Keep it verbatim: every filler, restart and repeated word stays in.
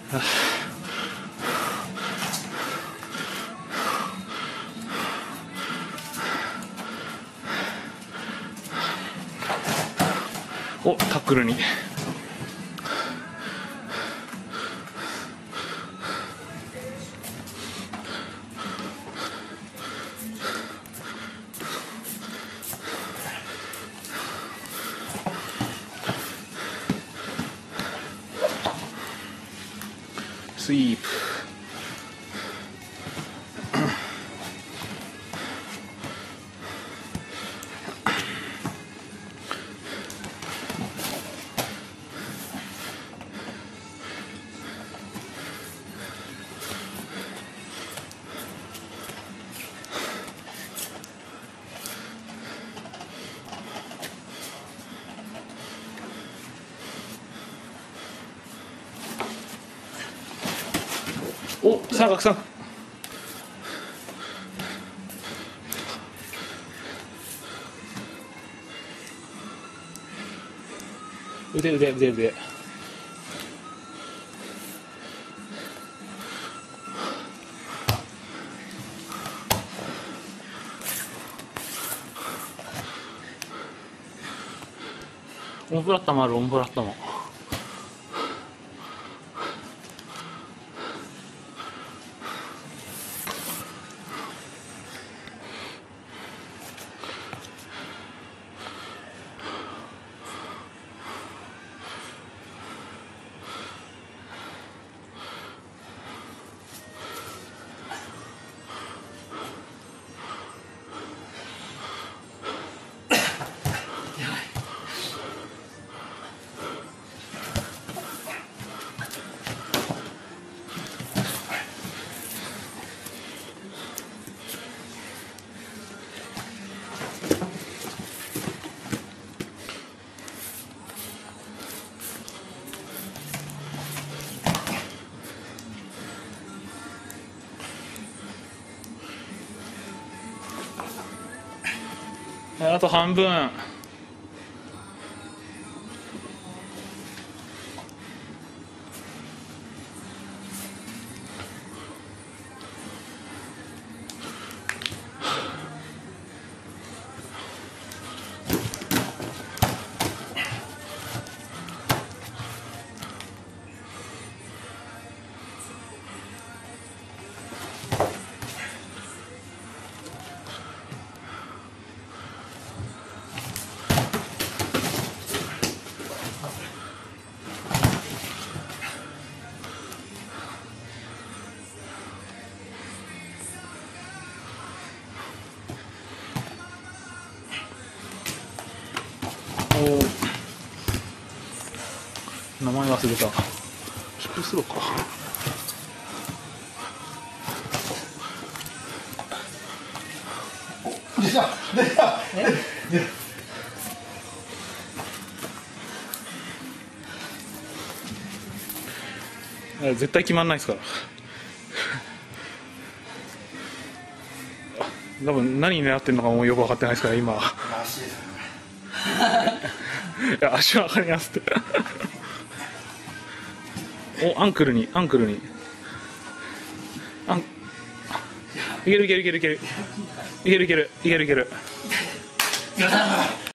お、タックルに。スイープ。お、三角さん。腕腕腕腕。オンブラッタもある、オンブラッタも。あと半分。お、名前忘れた。シップスローか。 出た出た出た。絶対決まんないですから。多分何狙ってるのかもよく分かってないですから今。 足ですね。 いや、足は分かりますって。お、アンクルにアンクルにアンいけるいけるいけるいけるいけるいけるいけるいける。